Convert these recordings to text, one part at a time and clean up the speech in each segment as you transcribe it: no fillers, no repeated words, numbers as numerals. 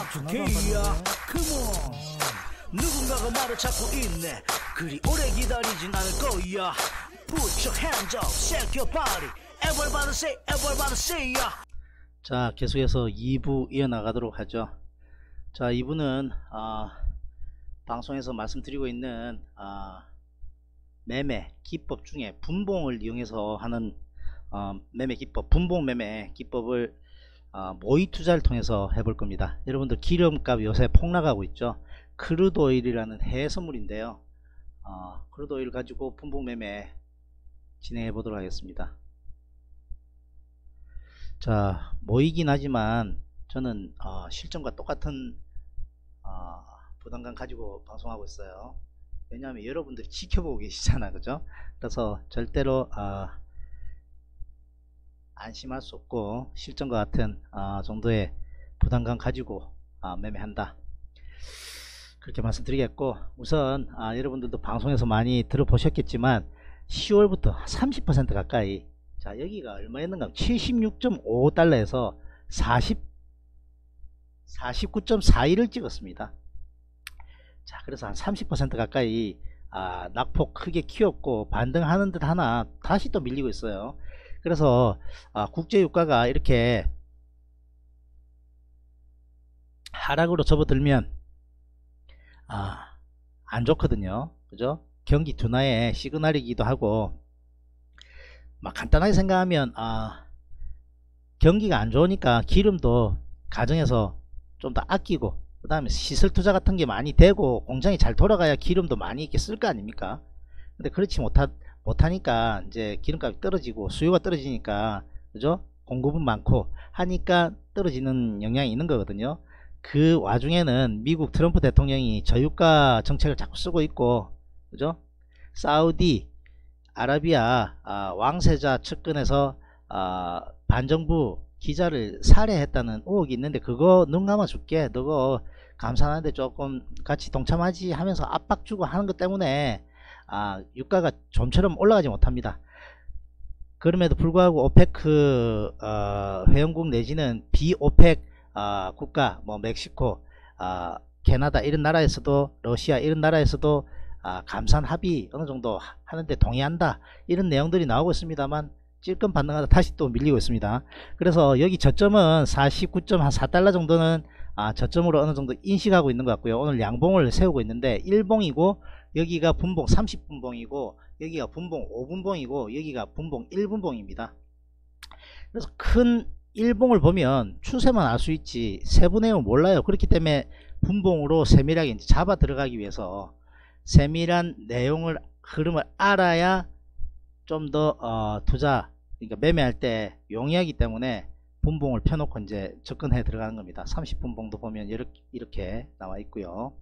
Y2K야 컴온 누군가가 나를 찾고 있네 그리 오래 기다리진 않을 거야 Put your hands up, shake your body everybody say ya. 자, 계속해서 2부 이어나가도록 하죠. 자, 2부는 방송에서 말씀드리고 있는 매매 기법 중에 분봉을 이용해서 하는 매매 기법, 분봉 매매 기법을 모의 투자를 통해서 해볼 겁니다. 여러분들 기름값 요새 폭락하고 있죠. 크루드 오일이라는 해외 선물인데요. 크루드 오일 가지고 분봉 매매 진행해 보도록 하겠습니다. 자, 모이긴 하지만 저는 실전과 똑같은 부담감 가지고 방송하고 있어요. 왜냐하면 여러분들이 지켜보고 계시잖아, 그죠? 그래서 절대로 안심할 수 없고 실전과 같은 정도의 부담감 가지고 매매한다, 그렇게 말씀드리겠고, 우선 여러분들도 방송에서 많이 들어보셨겠지만 10월부터 30% 가까이, 자, 여기가 얼마였는가, 76.5달러에서 49.41을 찍었습니다. 자, 그래서 한 30% 가까이 낙폭 크게 키웠고 반등하는 듯 하나 다시 또 밀리고 있어요. 그래서 국제유가가 이렇게 하락으로 접어들면 안 좋거든요, 그죠? 경기 둔화의 시그널이기도 하고, 막 간단하게 생각하면 경기가 안 좋으니까 기름도 가정에서 좀 더 아끼고, 그 다음에 시설 투자 같은 게 많이 되고 공장이 잘 돌아가야 기름도 많이 이렇게 쓸 거 아닙니까? 근데 그렇지 못하니까 이제 기름값이 떨어지고 수요가 떨어지니까, 그죠? 공급은 많고 하니까 떨어지는 영향이 있는 거거든요. 그 와중에는 미국 트럼프 대통령이 저유가 정책을 자꾸 쓰고 있고, 그죠? 사우디 아라비아 왕세자 측근에서 반정부 기자를 살해했다는 의혹이 있는데, 그거 눈 감아 줄게, 너거 감사하는데 조금 같이 동참하지 하면서 압박 주고 하는 것 때문에 유가가 좀처럼 올라가지 못합니다. 그럼에도 불구하고 오페크 회원국 내지는 비오펙 국가, 뭐 멕시코, 캐나다 이런 나라에서도, 러시아 이런 나라에서도 감산 합의 어느 정도 하는데 동의한다, 이런 내용들이 나오고 있습니다만 찔끔 반등하다 다시 또 밀리고 있습니다. 그래서 여기 저점은 49.4달러 정도는 저점으로 어느 정도 인식하고 있는 것 같고요. 오늘 양봉을 세우고 있는데 1봉이고 여기가 분봉 30분봉이고 여기가 분봉 5분봉이고 여기가 분봉 1분봉입니다. 그래서 큰 1봉을 보면 추세만 알 수 있지 세부 내용을 몰라요. 그렇기 때문에 분봉으로 세밀하게 이제 잡아 들어가기 위해서 세밀한 내용을, 흐름을 알아야 좀 더 투자, 그러니까 매매할 때 용이하기 때문에 분봉을 펴놓고 이제 접근해 들어가는 겁니다. 30분봉도 보면 이렇게 나와 있고요.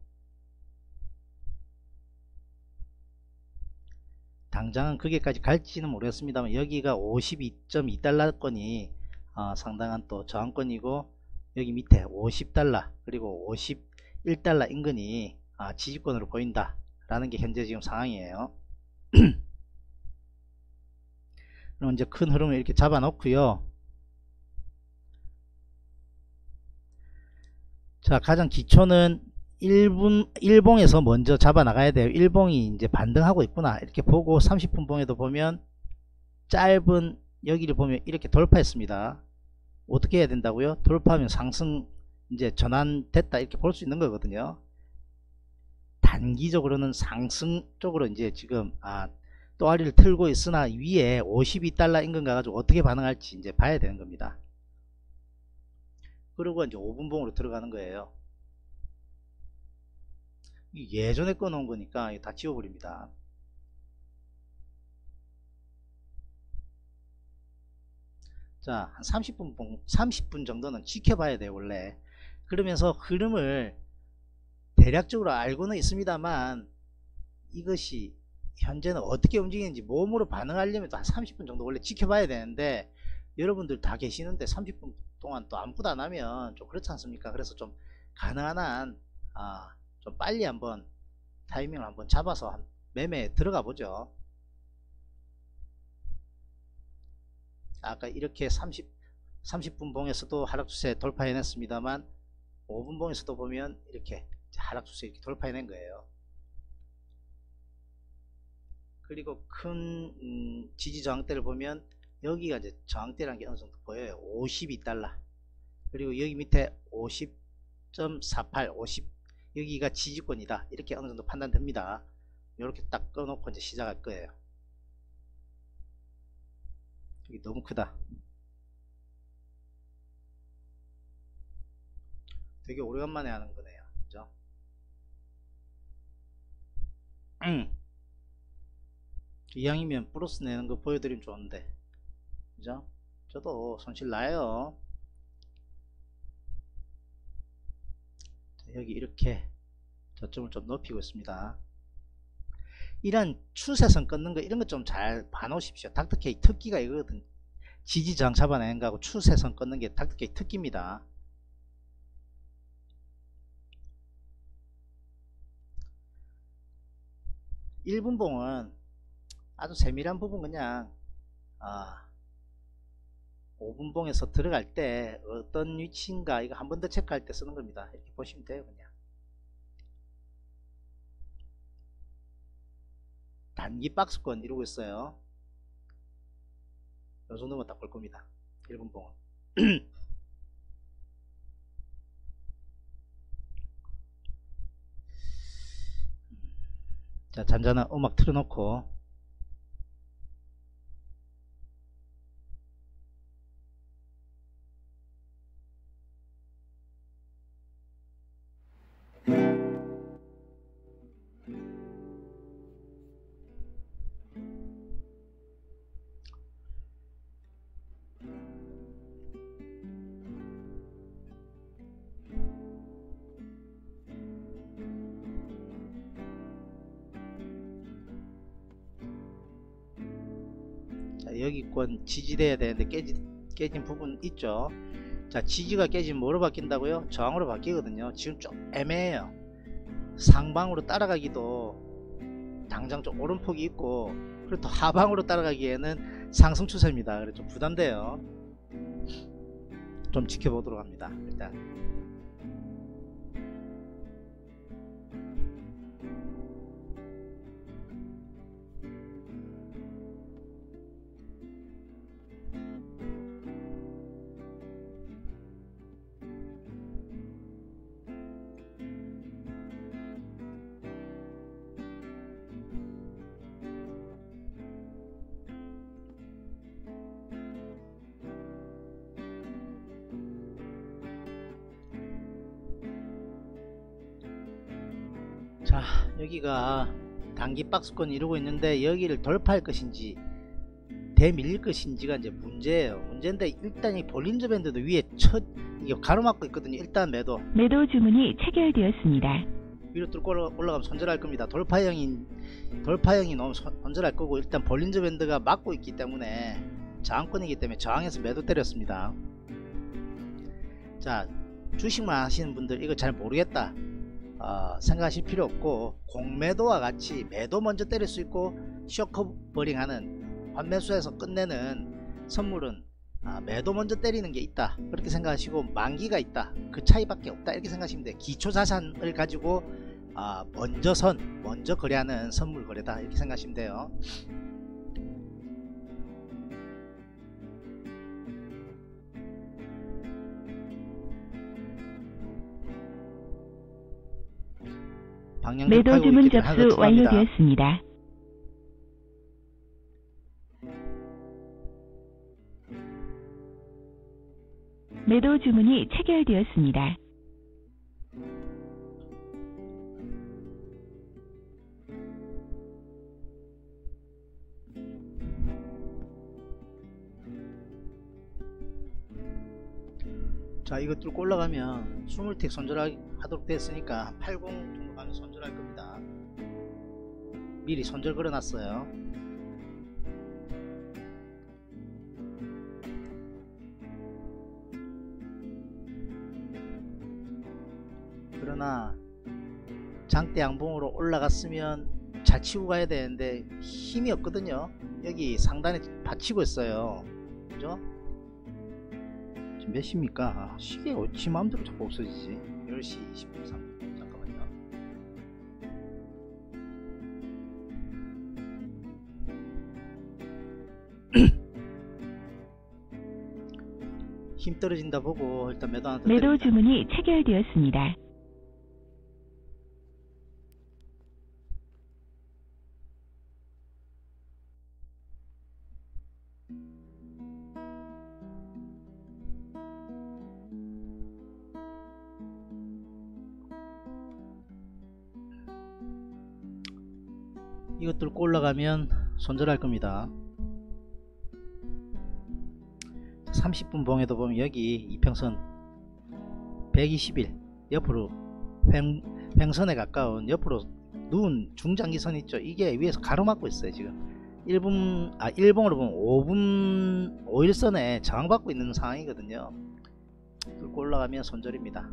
당장은 거기까지 갈지는 모르겠습니다만 여기가 52.2달러권이 상당한 또 저항권이고, 여기 밑에 50달러 그리고 51달러 인근이 지지권으로 보인다 라는 게 현재 지금 상황이에요. 그럼 이제 큰 흐름을 이렇게 잡아 놓고요. 자, 가장 기초는 1봉에서 먼저 잡아 나가야 돼요. 1봉이 이제 반등하고 있구나 이렇게 보고, 30분봉에도 보면 짧은 여기를 보면 이렇게 돌파했습니다. 어떻게 해야 된다고요? 돌파하면 상승 이제 전환됐다 이렇게 볼 수 있는 거거든요. 단기적으로는 상승 쪽으로 이제 지금 또아리를 틀고 있으나 위에 52달러 인근 가가지고 어떻게 반응할지 이제 봐야 되는 겁니다. 그리고 이제 5분봉으로 들어가는 거예요. 예전에 꺼놓은 거니까 다 지워버립니다. 자, 한 30분 정도는 지켜봐야 돼요, 원래. 그러면서 흐름을 대략적으로 알고는 있습니다만 이것이 현재는 어떻게 움직이는지 몸으로 반응하려면 또 한 30분 정도 원래 지켜봐야 되는데, 여러분들 다 계시는데 30분 동안 또 아무것도 안 하면 좀 그렇지 않습니까? 그래서 좀 가능한 한 좀 빨리 한번 타이밍을 한번 잡아서 매매에 들어가 보죠. 아까 이렇게 30분 봉에서도 하락추세 돌파해냈습니다만 5분봉에서도 보면 이렇게 하락 추세 이렇게 돌파해낸 거예요. 그리고 큰 지지 저항대를 보면 여기가 이제 저항대라는 게 어느 정도 보여요. 52달러. 그리고 여기 밑에 50.48, 50 여기가 지지권이다. 이렇게 어느 정도 판단됩니다. 이렇게 딱 꺼놓고 이제 시작할 거예요. 여기 너무 크다. 되게 오래간만에 하는 거네요. 그죠? 이왕이면 플러스 내는 거 보여드리면 좋은데, 그죠? 저도 손실 나요. 여기 이렇게 저점을 좀 높이고 있습니다. 이런 추세선 끊는 거 이런 거 좀 잘 봐놓으십시오. 닥터케이 특기가 이거거든. 지지 저항 잡아내는 거하고 추세선 끊는 게 닥터케이 특기입니다. 일분봉은 아주 세밀한 부분 그냥 5분봉에서 들어갈 때 어떤 위치인가 이거 한 번 더 체크할 때 쓰는 겁니다. 이렇게 보시면 돼요. 그냥 단기 박스권 이루고 있어요. 이 정도면 딱 볼 겁니다. 1분봉은 자, 잔잔한 음악 틀어놓고 여기권 지지돼야 되는데 깨진 부분 있죠. 자, 지지가 깨지면 뭐로 바뀐다고요? 저항으로 바뀌거든요. 지금 좀 애매해요. 상방으로 따라가기도 당장 좀 오름폭이 있고, 그리고 또 하방으로 따라가기에는 상승 추세입니다. 그래서 좀 부담돼요. 좀 지켜보도록 합니다. 일단 자, 여기가 단기 박스권 이루고 있는데 여기를 돌파할 것인지 대밀릴 것인지가 이제 문제예요. 문제인데 일단 이 볼린저 밴드도 위에 이게 가로막고 있거든요. 일단 매도 주문이 체결되었습니다. 위로 뚫고 올라가면 손절할 겁니다. 돌파형이 너무 손절할 거고, 일단 볼린저 밴드가 막고 있기 때문에 저항권이기 때문에 저항에서 매도 때렸습니다. 자, 주식만 하시는 분들 이거 잘 모르겠다 생각하실 필요 없고, 공매도와 같이 매도 먼저 때릴 수 있고 쇼커버링 하는 환매수에서 끝내는 선물은 매도 먼저 때리는 게 있다 그렇게 생각하시고, 만기가 있다 그 차이밖에 없다 이렇게 생각하시면 돼요. 기초자산을 가지고 먼저 거래하는 선물 거래다 이렇게 생각하시면 돼요. 매도 주문 접수 완료되었습니다. 매도 주문이 체결되었습니다. 자, 이거 뚫고 올라가면 20틱 손절하도록 됐으니까 80 정도 가면 손절할 겁니다. 미리 손절 걸어놨어요. 그러나 장대 양봉으로 올라갔으면 잘 치고 가야 되는데 힘이 없거든요. 여기 상단에 받치고 있어요. 그죠? 몇 시입니까? 시계가 어찌 마음대로 자꾸 없어지지? 10시 23분. 잠깐만요. 힘 떨어진다 보고 일단 매도 하나 더 매도 드립니다. 주문이 체결되었습니다. 이것 뚫고 올라가면 손절할 겁니다. 30분 봉에도 보면 여기 이평선 121 옆으로 횡선에 가까운 옆으로 누운 중장기선 있죠. 이게 위에서 가로막고 있어요. 지금 1봉으로 보면 5분 5일선에 저항받고 있는 상황이거든요. 뚫고 올라가면 손절입니다.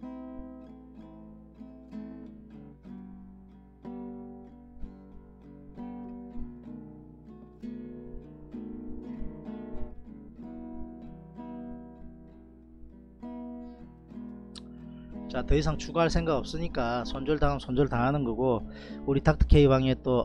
자, 더 이상 추가할 생각 없으니까 손절 당하면 손절 당하는 거고, 우리 닥터K 방에 또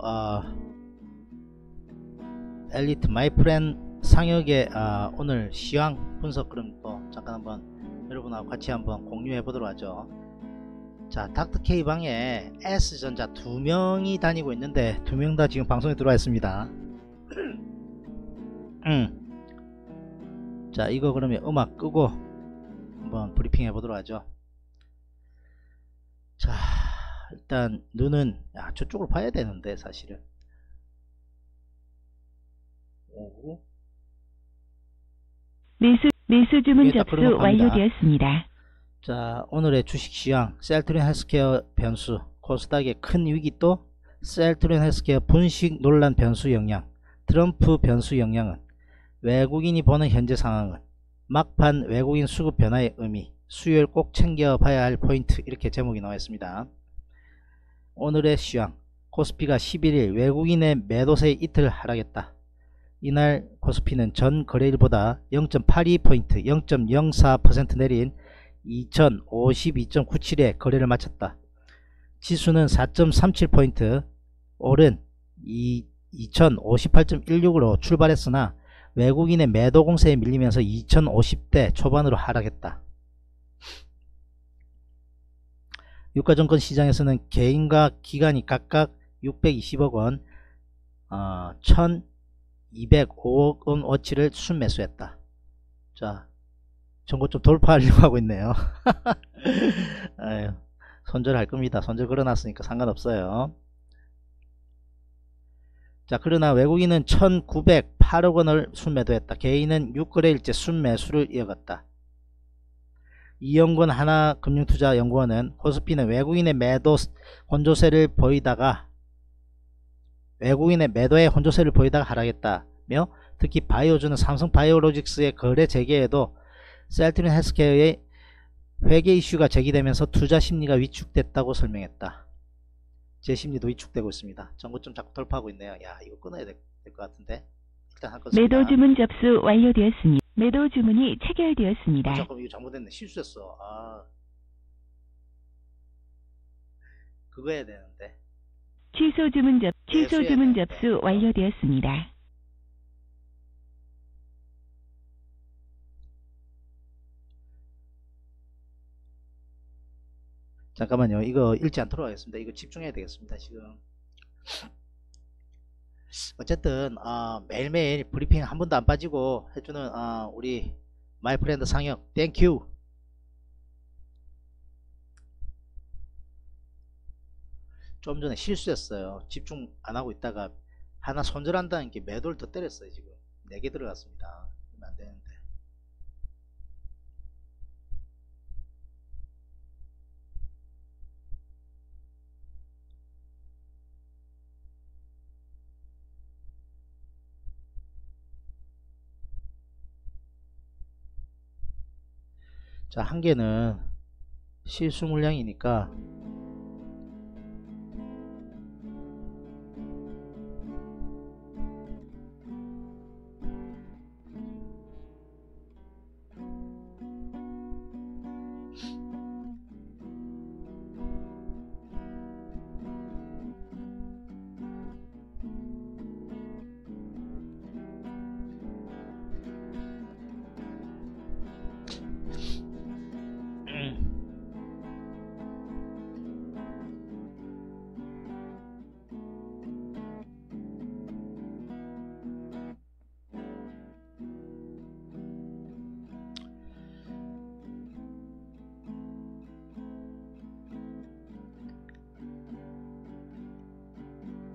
엘리트 마이프렌 상역의 오늘 시황 분석 그럼 또 잠깐 한번 여러분하고 같이 한번 공유해 보도록 하죠. 자, 닥터K 방에 S전자 2명이 다니고 있는데 2명 다 지금 방송에 들어와 있습니다. 자, 이거 그러면 음악 끄고 한번 브리핑 해 보도록 하죠. 자, 일단 눈은 저쪽으로 봐야 되는데 사실은 오후 매수 주문 위에 딱 접수 그러면 갑니다. 완료되었습니다. 자, 오늘의 주식시장 셀트리온 헬스케어 변수, 코스닥의 큰 위기, 또 셀트리온 헬스케어 분식 논란 변수 영향, 트럼프 변수 영향은, 외국인이 보는 현재 상황은, 막판 외국인 수급 변화의 의미, 수요일 꼭 챙겨봐야 할 포인트, 이렇게 제목이 나와 있습니다. 오늘의 시황, 코스피가 11일 외국인의 매도세에 이틀 하락했다. 이날 코스피는 전 거래일보다 0.82포인트 0.04% 내린 2052.97에 거래를 마쳤다. 지수는 4.37포인트 오른 2058.16으로 출발했으나 외국인의 매도 공세에 밀리면서 2050대 초반으로 하락했다. 유가증권 시장에서는 개인과 기관이 각각 620억원, 1205억원 어치를 순매수했다. 자, 정보 좀 돌파하려고 하고 있네요. 아유, 손절할 겁니다. 손절 걸어놨으니까 상관없어요. 자, 그러나 외국인은 1908억원을 순매도했다. 개인은 6거래일째 순매수를 이어갔다. 이영권 하나금융투자연구원은 코스피는 외국인의 매도 혼조세를 보이다가 하락했다며, 특히 바이오주는 삼성바이오로직스의 거래 재개에도 셀트리온 헬스케어의 회계 이슈가 제기되면서 투자 심리가 위축됐다고 설명했다. 제 심리도 위축되고 있습니다. 정보 좀 자꾸 돌파하고 있네요. 야, 이거 끊어야 될 것 같은데. 일단 할 것입니다. 매도 주문 접수 완료되었습니다. 매도 주문이 체결되었습니다. 잠깐, 이거 잘못됐네. 실수했어. 그거 해야 되는데. 취소 주문 되는데. 접수 완료되었습니다. 잠깐만요. 이거 읽지 않도록 하겠습니다. 이거 집중해야 되겠습니다. 지금 어쨌든 매일매일 브리핑 한 번도 안 빠지고 해주는 우리 마이프렌드 상혁 땡큐. 좀 전에 실수했어요. 집중 안 하고 있다가 하나 손절한다는 게 매도를 더 때렸어요. 지금 4개 들어갔습니다. 그러면 안 되는데. 자, 한 개는 실수 물량이니까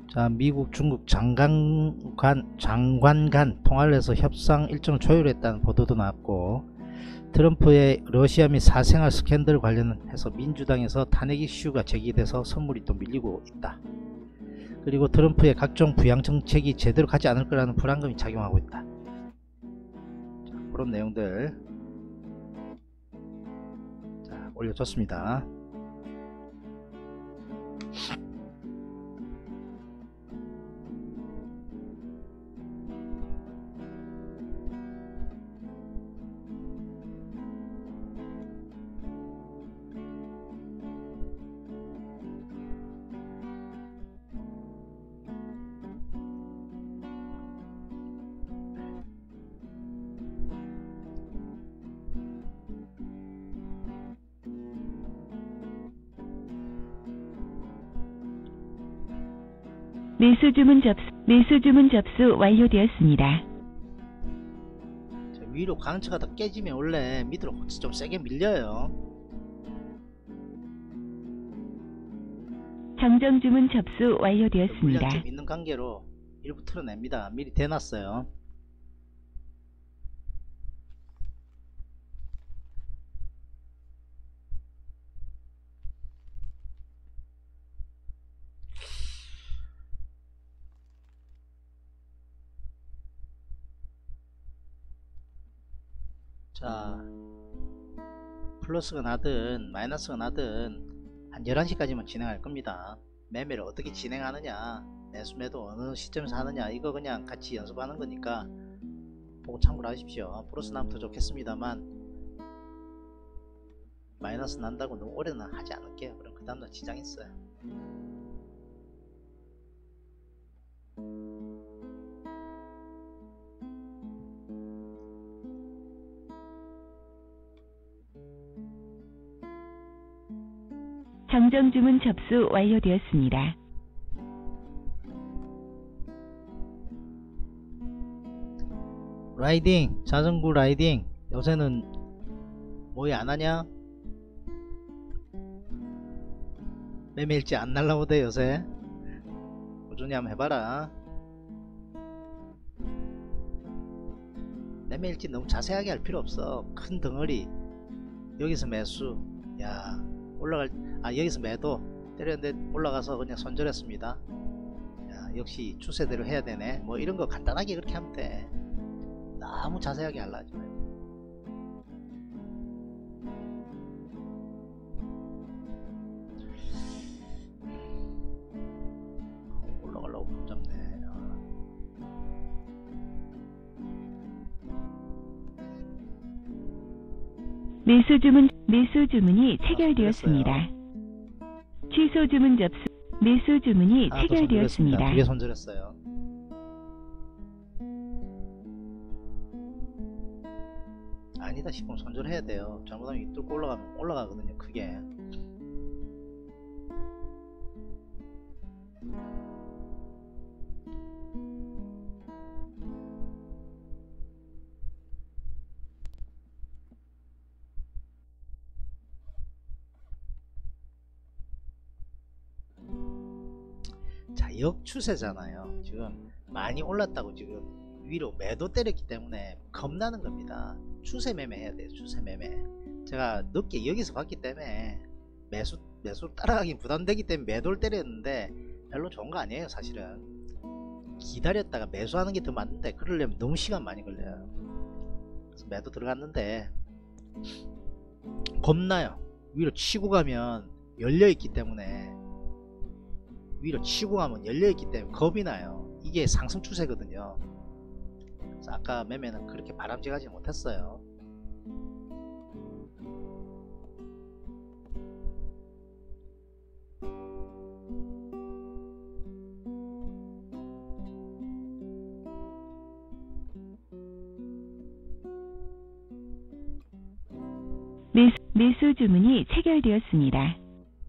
자, 미국 중국 장관 간 통화를 해서 협상 일정을 조율했다는 보도도 나왔고, 트럼프의 러시아 및 사생활 스캔들 관련해서 민주당에서 탄핵 이슈가 제기돼서 선물이 또 밀리고 있다. 그리고 트럼프의 각종 부양 정책이 제대로 가지 않을 거라는 불안감이 작용하고 있다. 자, 그런 내용들 자, 올려줬습니다. 매수 주문 접수 완료되었습니다. 자, 위로 강추가 더 깨지면 원래 밑으로 좀 세게 밀려요. 정정 주문 접수 완료되었습니다. 물량 좀 있는 관계로 일부 틀어냅니다. 미리 대놨어요. 자, 플러스가 나든 마이너스가 나든 한 11시까지만 진행할 겁니다. 매매를 어떻게 진행하느냐, 매수 매도 어느 시점에서 하느냐, 이거 그냥 같이 연습하는 거니까 보고 참고를 하십시오. 플러스 나면 더 좋겠습니다만 마이너스 난다고 너무 오래는 하지 않을게요. 그럼 그 다음날 지장 있어요. 정정 주문 접수 완료되었습니다. 라이딩, 자전거 라이딩 요새는 뭐이 안하냐? 매매일지 안 날라오대 요새. 꾸준히 한번 해봐라. 매매일지 너무 자세하게 할 필요 없어. 큰 덩어리 여기서 매수, 야 올라갈, 여기서 매도 때렸는데 올라가서 그냥 손절했습니다. 야, 역시 추세대로 해야 되네. 뭐 이런 거 간단하게 그렇게 하면 돼. 너무 자세하게 하려 하지 말고. 올라가려고 못 잡네. 매수 주문이 체결되었습니다. 취소 주문 접수. 매수 주문이 체결되었습니다. 두개 손절했어요. 아니다 싶으면 손절해야 돼요. 잘못하면 이 뚫고 올라가면 올라가거든요. 크게. 자, 역추세잖아요. 지금 많이 올랐다고 지금 위로 매도 때렸기 때문에 겁나는 겁니다. 추세 매매 해야 돼요. 추세 매매. 제가 늦게 여기서 봤기 때문에 매수 따라가기 부담되기 때문에 매도를 때렸는데 별로 좋은 거 아니에요. 사실은 기다렸다가 매수하는 게 더 맞는데 그러려면 너무 시간 많이 걸려요. 그래서 매도 들어갔는데 겁나요. 위로 치고 가면 열려있기 때문에, 위로 치고 가면 열려있기 때문에 겁이 나요. 이게 상승 추세거든요. 그래서 아까 매매는 그렇게 바람직하지 못했어요. 매수 주문이 체결되었습니다.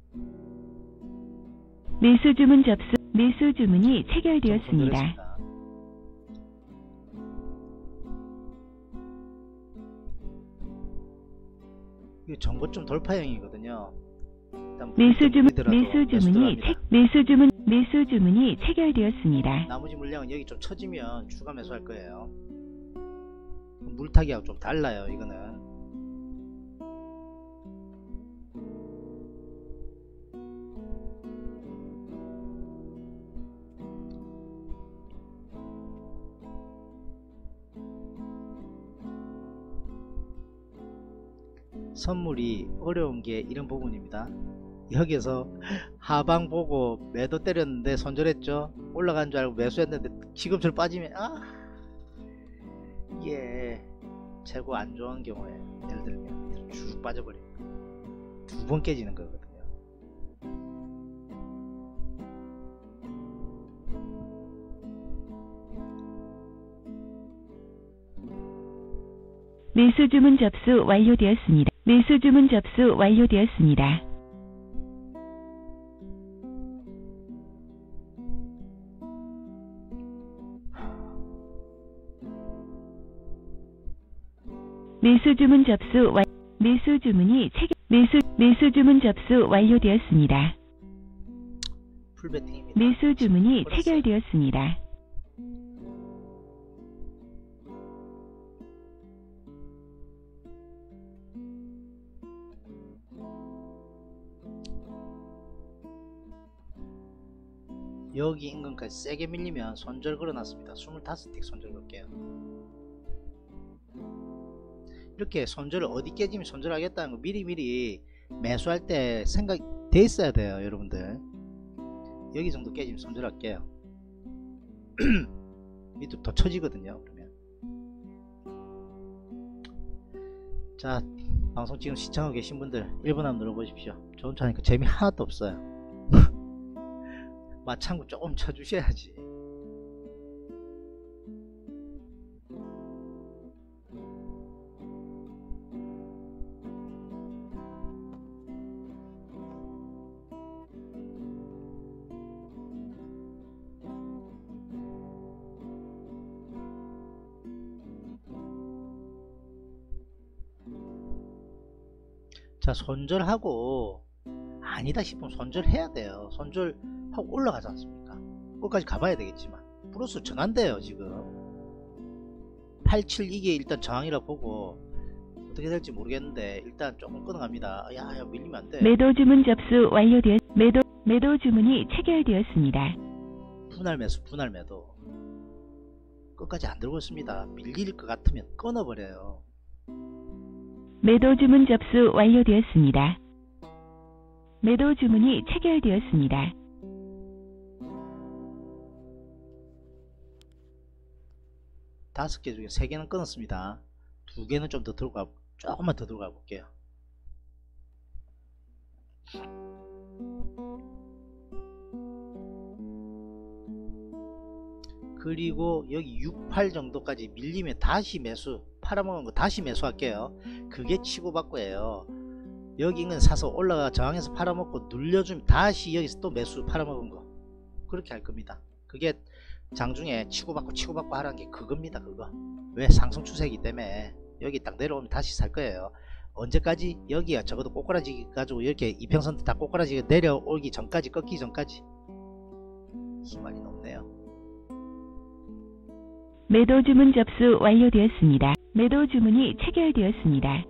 매수 주문이 체결되었습니다. 이거 전고점 돌파형이거든요. 매수 주문이 매수 주문이 체결되었습니다. 나머지 물량은 여기 좀 처지면 추가 매수할 거예요. 물타기하고 좀 달라요. 이거는 선물이 어려운 게 이런 부분입니다. 여기서 하방 보고 매도 때렸는데 손절했죠. 올라간 줄 알고 매수했는데 지금처럼 빠지면 이게 최고 안 좋은 경우에 예를 들면 쭉 빠져버려요. 두 번 깨지는 거거든요. 매수 주문 접수 완료되었습니다. 매수 주문 접수 완료되었습니다. 매수 주문 접수 완 매수 주문이 체결 매수 주문 접수 완료되었습니다. 풀베팅입니다. 매수 주문이 플러스. 체결되었습니다. 여기 인근까지 세게 밀리면 손절 걸어놨습니다. 25틱 손절 걸게요. 이렇게 손절을 어디 깨지면 손절하겠다는 거 미리미리 매수할 때 생각돼 있어야 돼요. 여러분들 여기 정도 깨지면 손절할게요. 밑으로 더 처지거든요. 그러면 자, 방송 지금 시청하고 계신 분들 1번 한번 눌러보십시오. 좋은 차니까 재미 하나도 없어요. 마창구 조금 쳐주셔야지. 자, 손절하고 아니다 싶으면 손절해야 돼요. 손절하고 올라가지 않습니까? 끝까지 가봐야 되겠지만 플러스 전환돼요. 지금 87 이게 일단 저항이라 보고 어떻게 될지 모르겠는데 일단 조금 끊어갑니다. 야 밀리면 안돼. 매도 주문 접수 완료되었 매도 주문이 체결되었습니다. 분할 매수 분할 매도 끝까지 안 들고 있습니다. 밀릴 것 같으면 끊어버려요. 매도 주문 접수 완료되었습니다. 매도 주문이 체결되었습니다. 다섯 개 중에 3개는 끊었습니다. 2개는 좀 더 들어가, 조금만 더 들어가 볼게요. 그리고 여기 68 정도까지 밀리면 다시 매수, 팔아먹은 거 다시 매수할게요. 그게 치고받고예요. 여기 있는 사서 올라가 저항에서 팔아먹고 눌려주면 다시 여기서 또 매수 팔아먹은 거 그렇게 할 겁니다. 그게 장중에 치고받고 하라는 게 그겁니다. 그거 왜 상승 추세이기 때문에 여기 딱 내려오면 다시 살 거예요. 언제까지? 여기가 적어도 꼬꾸라지 가지고 이렇게 이평선 다 꼬꾸라지가 내려오기 전까지, 꺾기 전까지. 희망이 높네요. 매도 주문 접수 완료되었습니다. 매도 주문이 체결되었습니다.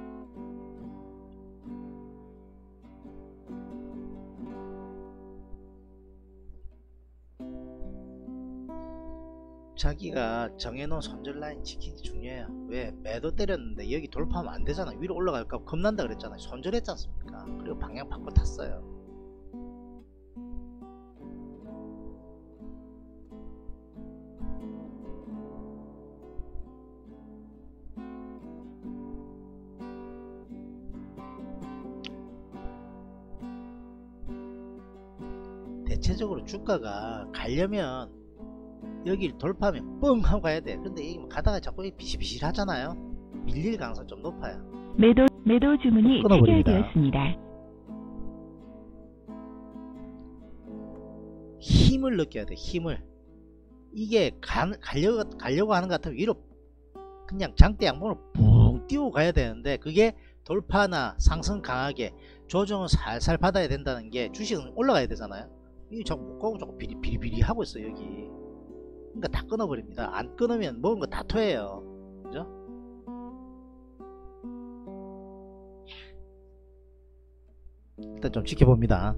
자기가 정해놓은 손절 라인 지키기 중요해요. 왜? 매도 때렸는데 여기 돌파하면 안 되잖아. 위로 올라갈까 겁난다 그랬잖아요. 손절했지 않습니까? 그리고 방향 바꿔 탔어요. 대체적으로 주가가 가려면 여기를 돌파하면 뻥 하고 가야 돼. 근데 여기 가다가 자꾸 비실비실 하잖아요. 밀릴 가능성이 좀 높아요. 매도 주문이 끊어버립니다. 체결되었습니다. 힘을 느껴야 돼. 힘을. 이게 가려고 하는 것 같으면 위로 그냥 장대 양봉으로 붕 띄우고 가야 되는데 그게 돌파나 상승 강하게 조정을 살살 받아야 된다는 게 주식은 올라가야 되잖아요. 이 자꾸 못 가고 자꾸 비리비리 하고 있어 여기. 그러니까 다 끊어버립니다. 안 끊으면 먹은 거 다 토해요. 그죠? 일단 좀 지켜봅니다.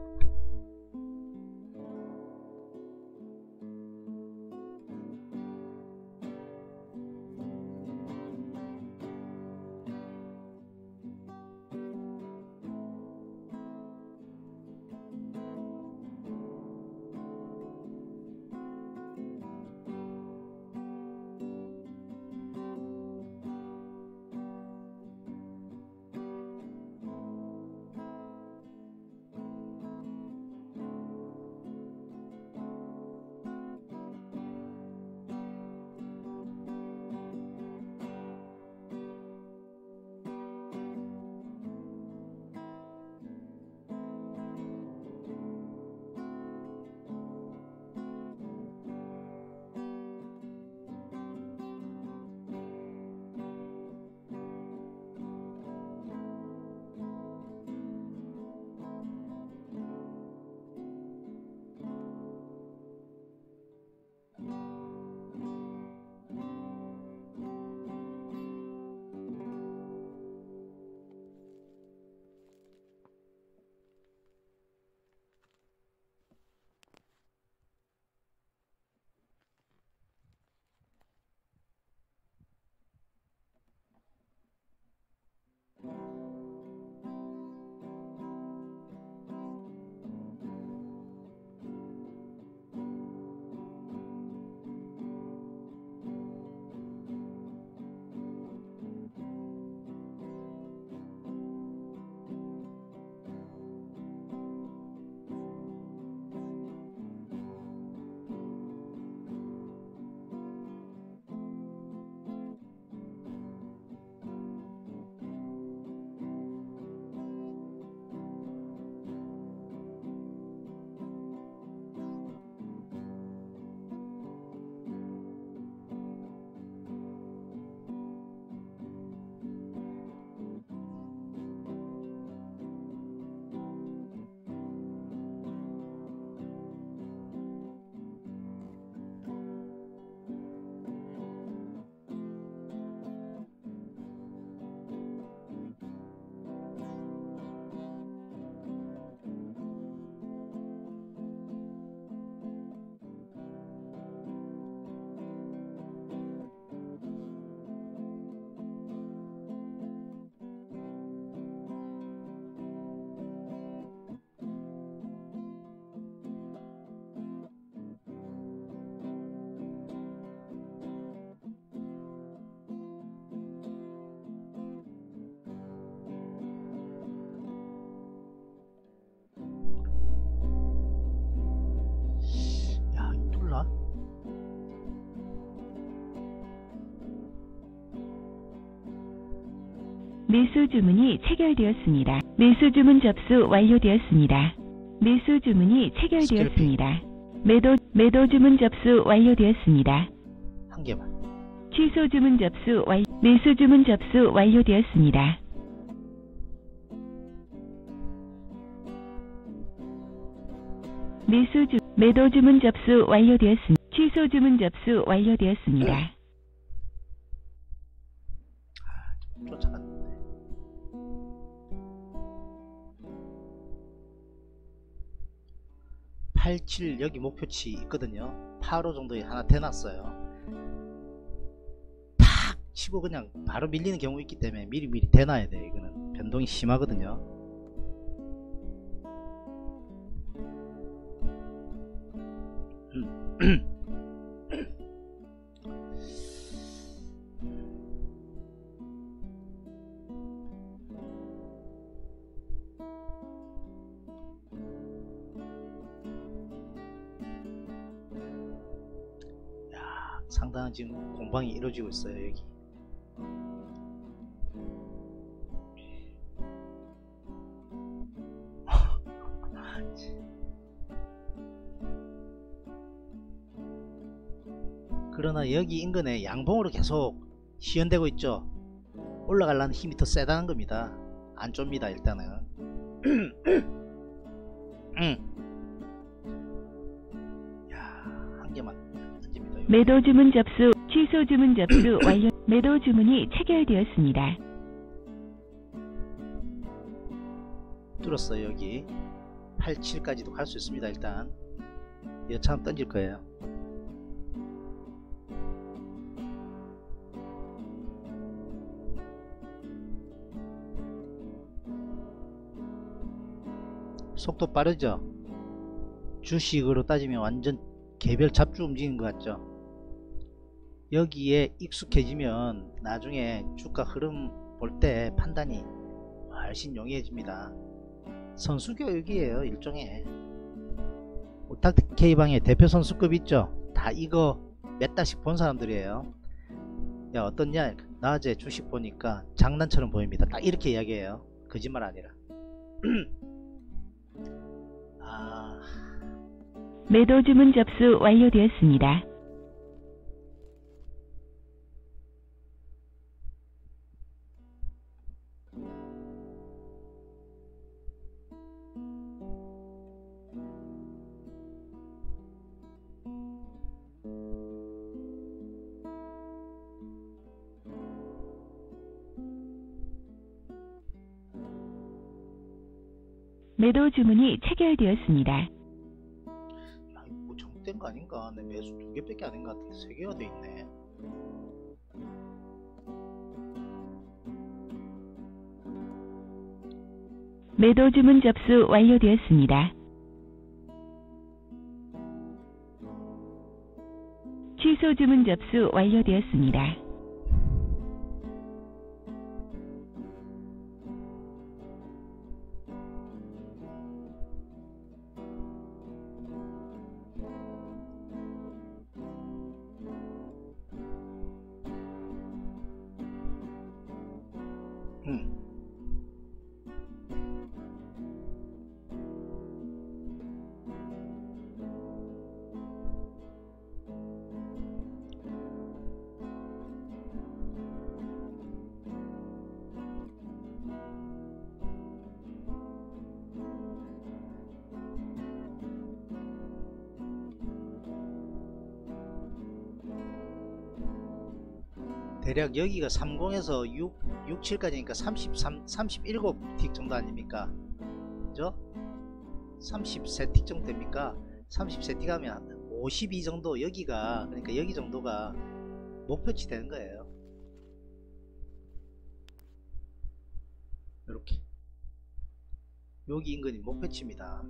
매수 주문이 체결되었습니다. 매수 주문 접수 완료되었습니다. 매수 주문이 체결되었습니다. 매도 주문 접수 완료되었습니다. 한 개만. 취소 주문 접수 매수 주문 접수 완료되었습니다. 매도 주문 접수 완료되었습니다. 취소 주문 접수 완료되었습니다. 쫓아갔는데. 87 여기 목표치 있거든요. 85 정도에 하나 대놨어요. 탁 치고 그냥 바로 밀리는 경우 있기 때문에 미리 대놔야 돼. 이거는 변동이 심하거든요. 상당한 지금 공방이 이루어지고 있어요. 여기 그러나 여기 인근에 양봉으로 계속 시연되고 있죠. 올라가려는 힘이 더 세다는 겁니다. 안 좁니다. 일단은 한 개만 던집니다. 여기. 매도 주문 접수, 취소 주문 접수 완료. 매도 주문이 체결되었습니다. 뚫었어요. 여기 87까지도 갈 수 있습니다. 일단 여차하면 던질 거예요. 속도 빠르죠? 주식으로 따지면 완전 개별 잡주 움직이는 것 같죠? 여기에 익숙해지면 나중에 주가 흐름 볼 때 판단이 훨씬 용이해집니다. 선수 교육이에요. 일종의 오탁 K방의 대표 선수급 있죠? 다 이거 몇 달씩 본 사람들이에요. 야 어떻냐? 낮에 주식 보니까 장난처럼 보입니다. 딱 이렇게 이야기해요. 거짓말 아니라. 매도 주문 접수 완료되었습니다. 매도 주문이 체결되었습니다. 뭐 정된 거 아닌가? 내 매수 2개밖에 아닌 것 같은데 3개가 돼 있네. 매도 주문 접수 완료되었습니다. 취소 주문 접수 완료되었습니다. 대략 여기가 30에서 67까지니까 37틱 정도 아닙니까? 그죠? 30세틱 정도 됩니까? 30세틱 하면 52 정도 여기가, 그러니까 여기 정도가 목표치 되는 거예요. 이렇게 여기 인근이 목표치입니다.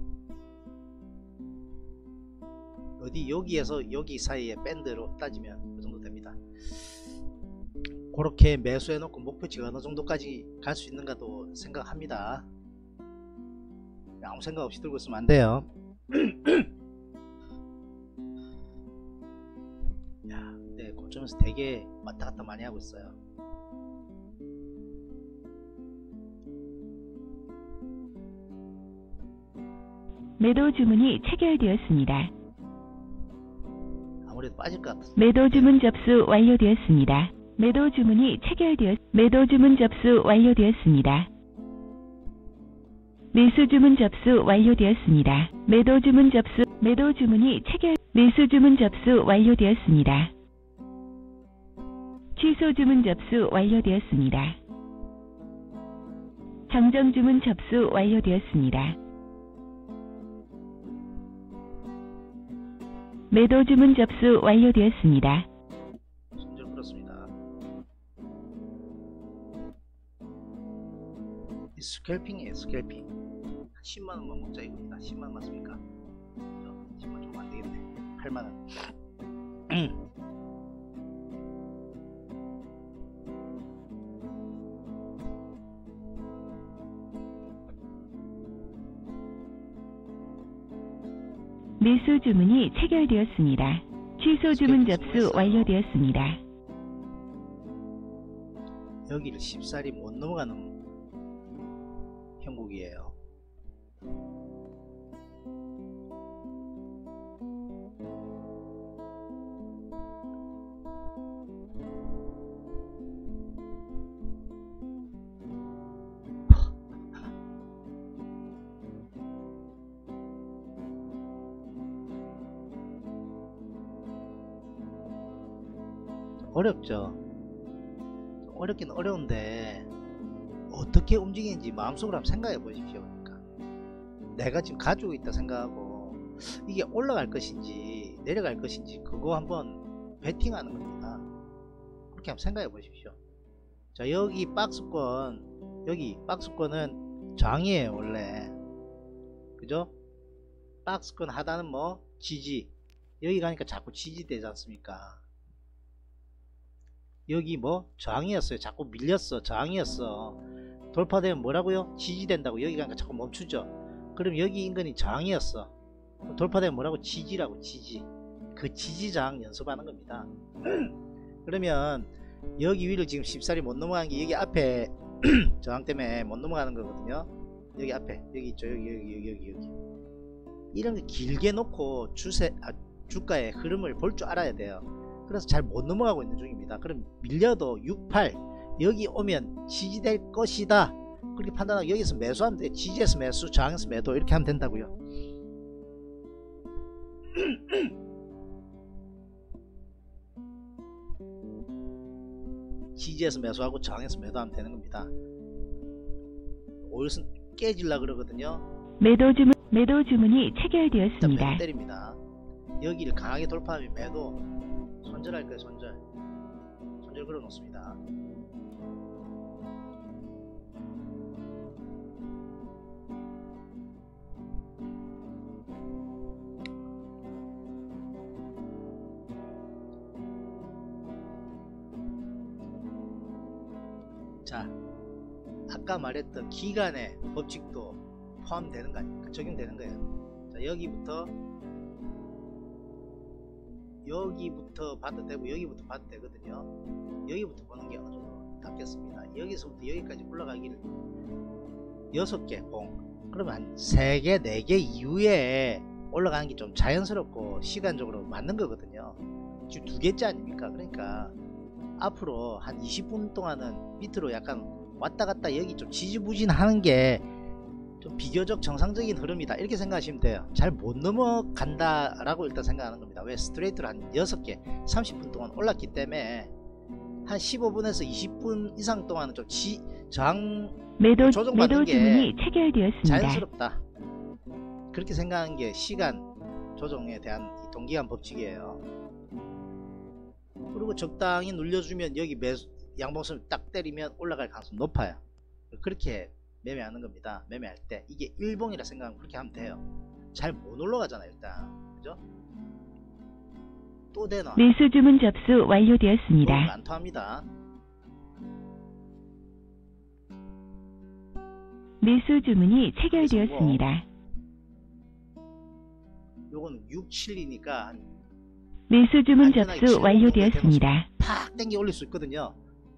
어디 여기에서 여기 사이에 밴드로 따지면 그 정도 됩니다. 그렇게 매수해 놓고 목표치가 어느 정도까지 갈 수 있는가도 생각합니다. 아무 생각 없이 들고 있으면 안 돼요. 야, 근데 고점에서 되게 왔다 갔다 많이 하고 있어요. 매도 주문이 체결되었습니다. 아무래도 빠질 것 같아서. 매도 주문 접수 완료되었습니다. 매도 주문이 매도 주문 접수 완료되었습니다. 매수 주문 접수 완료되었습니다. 매도 주문 접수 매도 주문이 매수 주문 접수 완료되었습니다. 취소 주문 접수 완료되었습니다. 정정 주문 접수 완료되었습니다. 매도 주문 접수 완료되었습니다. 손절 끌었습니다. 스캘핑이에요. 스캘핑. 10만원만 먹자 이겁니다. 10만원 맞습니까? 10만원 좀 안되겠네. 8만원. 매수 주문이 체결되었습니다. 취소 주문 접수 완료되었습니다. 여기를 쉽사리 못 넘어가는 형국이에요. 어렵죠. 어렵긴 어려운데 어떻게 움직이는지 마음속으로 한번 생각해 보십시오. 그러니까 내가 지금 가지고 있다 생각하고 이게 올라갈 것인지 내려갈 것인지 그거 한번 베팅하는 겁니다. 그렇게 한번 생각해 보십시오. 자, 여기 박스권은 저항이에요 원래. 그죠? 박스권 하단은 뭐 지지, 여기 가니까 자꾸 지지되지 않습니까? 여기 뭐 저항이었어요. 자꾸 밀렸어. 저항이었어. 돌파되면 뭐라고요? 지지된다고. 여기 가니까 자꾸 멈추죠. 그럼 여기 인근이 저항이었어. 돌파되면 뭐라고? 지지라고. 지지. 그 지지 저항 연습하는 겁니다. 그러면 여기 위를 지금 쉽사리 못 넘어가는 게 여기 앞에 저항 때문에 못 넘어가는 거거든요. 여기 앞에 여기 있죠. 여기 이런 거 길게 놓고 주가의 흐름을 볼 줄 알아야 돼요. 그래서 잘 못 넘어가고 있는 중입니다. 그럼 밀려도 68 여기 오면 지지될 것이다 그렇게 판단하고 여기서 매수하면 돼. 지지에서 매수, 저항에서 매도 이렇게 하면 된다고요. 지지에서 매수하고 저항에서 매도하면 되는 겁니다. 오일선 깨질라 그러거든요. 매도 주문이 일단 체결되었습니다. 매도 때립니다. 여기를 강하게 돌파하면 매도 손절할 거예요. 손절 걸어 놓습니다. 자, 아까 말했던 기간의 법칙도 포함되는 거 아닙니까? 적용되는 거예요. 자, 여기부터 봐도 되고 여기부터 봐도 되거든요. 여기부터 보는 게 어느 정도 닿겠습니다. 여기서부터 여기까지 올라가기를 6개 봉, 그러면 한 3개 4개 이후에 올라가는 게 좀 자연스럽고 시간적으로 맞는 거거든요. 지금 2개째 아닙니까? 그러니까 앞으로 한 20분 동안은 밑으로 약간 왔다 갔다 여기 좀 지지부진하는 게 좀 비교적 정상적인 흐름이다 이렇게 생각하시면 돼요. 잘 못 넘어간다 라고 일단 생각하는 겁니다. 왜? 스트레이트로 한 6개 30분 동안 올랐기 때문에 한 15분에서 20분 이상 동안은 좀 저항 매도 조정받는 게 주문이 체결되었습니다. 자연스럽다 그렇게 생각하는 게 시간 조정에 대한 이 동기간 법칙이에요. 그리고 적당히 눌려주면 여기 양봉선 딱 때리면 올라갈 가능성이 높아요. 그렇게 매매하는 겁니다. 매매할 때 이게 일봉이라 생각하면 그렇게 하면 돼요. 잘 못 올라가잖아요 일단. 그죠? 또 되나? 매수 주문 접수 완료되었습니다. 안 통합니다. 매수 주문이 체결되었습니다. 요거는 672니까 매수 주문 안전하게 접수 700 완료되었습니다. 팍 땡겨 올릴 수 있거든요.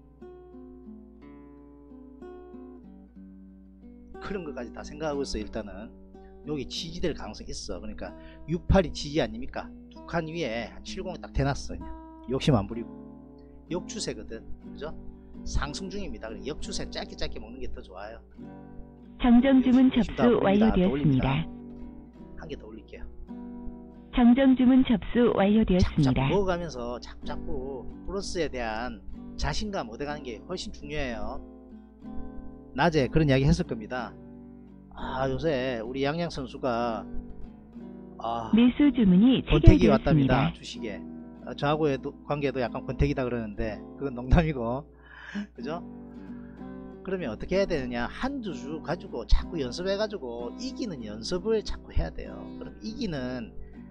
그런 것까지 다 생각하고 있어. 일단은 여기 지지될 가능성이 있어. 그러니까 68이 지지 아닙니까? 두 칸 위에 한 70에 딱 대놨어. 그냥 욕심 안 부리고. 역추세거든. 그죠? 상승 중입니다. 그래 역추세 짧게 먹는 게 더 좋아요. 정정 주문 욕심 다 접수 올립니다. 완료되었습니다. 한 개 더 올릴게요. 정정 주문 접수 자꾸 완료되었습니다. 먹어가면서 자꾸 플러스에 대한 자신감 얻어가는 게 훨씬 중요해요. 낮에 그런 이야기 했을 겁니다. 요새 우리 양양 선수가 매수 주문이 권태기 왔답니다. 체결되었습니다. 주식에. 저하고의 관계도 약간 권태기다 그러는데 그건 농담이고 그죠? 그러면 어떻게 해야 되느냐, 한두 주 가지고 자꾸 연습해 가지고 이기는 연습을 자꾸 해야 돼요. 그럼 이기는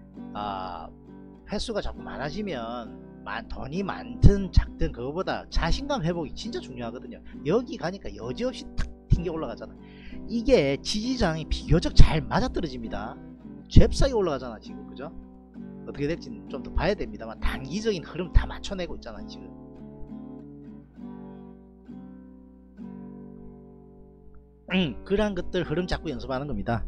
횟수가 자꾸 많아지면 돈이 많든 작든 그거보다 자신감 회복이 진짜 중요하거든요. 여기 가니까 여지없이 탁 튕겨 올라가잖아. 이게 지지장이 비교적 잘 맞아떨어집니다. 잽싸게 올라가잖아 지금. 그죠? 어떻게 될지는 좀 더 봐야 됩니다만 단기적인 흐름 다 맞춰내고 있잖아 지금. 그러한 것들 흐름 자꾸 연습하는 겁니다.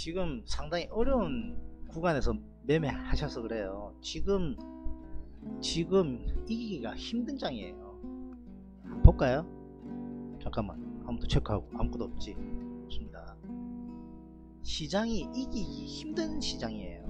지금 상당히 어려운 구간에서 매매하셔서 그래요. 지금 이기기가 힘든 장이에요. 한번 볼까요? 잠깐만, 아무도 체크하고. 아무것도 없지. 좋습니다. 시장이 이기기 힘든 시장이에요.